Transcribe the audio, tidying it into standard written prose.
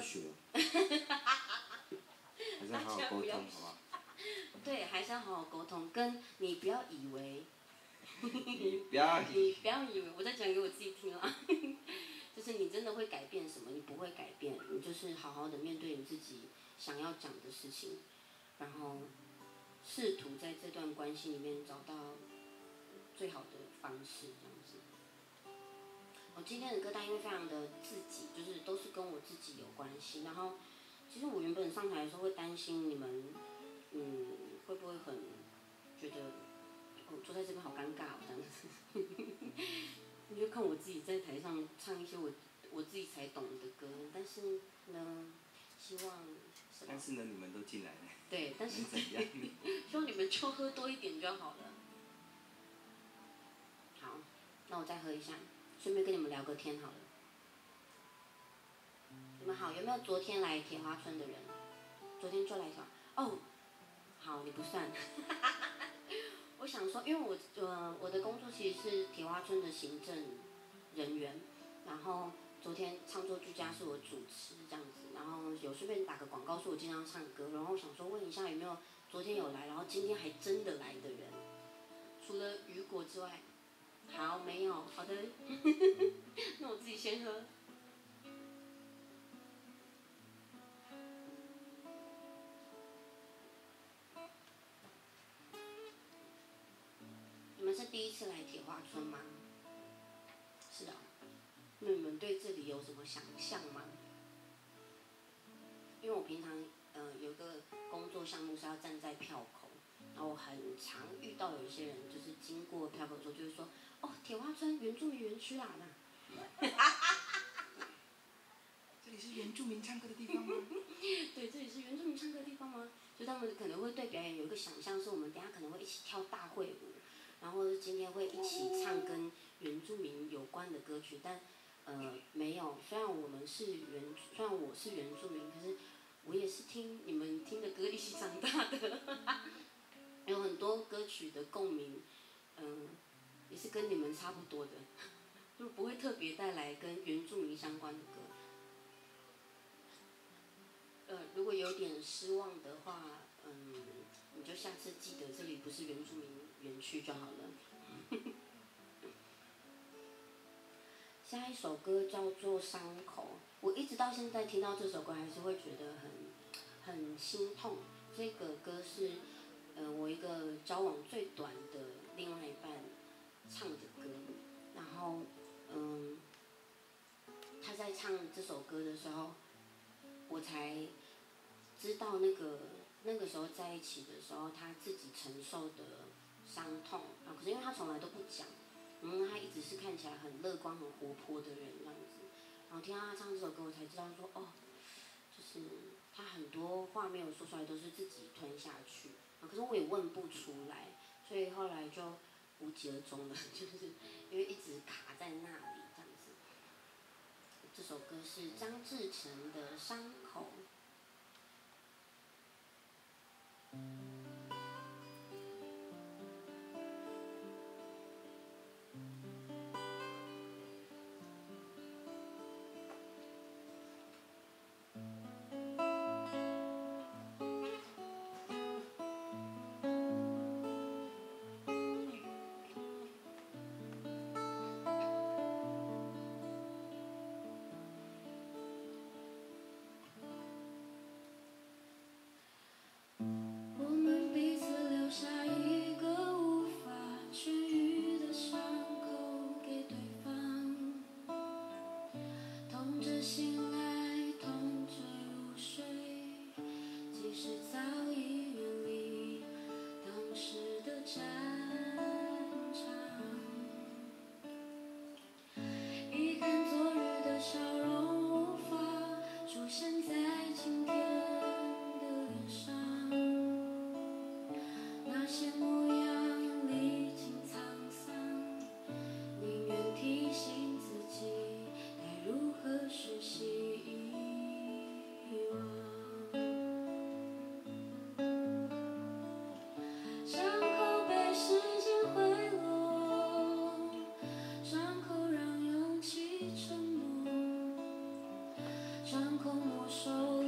学，还是要好好沟通，好不好？ 对，还是要好好沟通，跟你不要以为， 你不要以为我在讲给我自己听啊，就是你真的会改变什么？你不会改变，你就是好好的面对你自己想要讲的事情，然后试图在这段关系里面找到最好的方式，这样子。我今天的歌单因为非常的自己，就是都是跟我自己有关系。然后，其实我原本上台的时候会担心你们，会不会很觉得我坐在这边好尴尬这样子。你就看我自己在台上唱一些我自己才懂的歌，但是呢，希望。 但是呢，你们都进来了。 对，但是怎样？ 希望你们就喝多一点就好了。好，那我再喝一下。顺便跟你们聊个天好了。你们好，有没有昨天来铁花村的人？昨天就来一下。哦，好，你不算。我想说，因为我的工作其实是铁花村的行政人员，然后昨天唱作俱佳是我主持这样子，然后有顺便打个广告说我经常唱歌，然后想说问一下有没有昨天有来，然后今天还真的来的人，除了雨果之外。好，没有，好的，那我自己先喝。你们是第一次来铁花村吗？是的。那你们对这里有什么想象吗？因为我平常有个工作项目是要站在票口，然后我很常遇到有一些人就是经过票口的时候就会说，哦，铁花村原住民园区啦那。 这里是原住民唱歌的地方吗？ 对，这里是原住民唱歌的地方吗？就他们可能会对表演有一个想象，是我们等一下可能会一起跳大会舞，然后今天会一起唱跟原住民有关的歌曲，但没有。虽然我是原住民，可是我也是听你们听的歌一起长大的，有很多歌曲的共鸣，也是跟你们差不多的，就不会特别带来跟原住民相关的歌。如果有点失望的话，你就下次记得这里不是原住民园区就好了。下一首歌叫做《伤口》，我一直到现在听到这首歌还是会觉得很心痛。这个歌是我一个交往最短的另外一半唱的歌，然后他在唱这首歌的时候，我才知道那个时候在一起的时候，他自己承受的伤痛啊。可是因为他从来都不讲，他一直是看起来很乐观、很活泼的人这样子。然后听到他唱这首歌，我才知道说，哦，就是他很多话没有说出来，都是自己吞下去。可是我也问不出来，所以后来就无疾而终了，就是因为一直卡在那里这样子。这首歌是张志成的《伤口》。 我手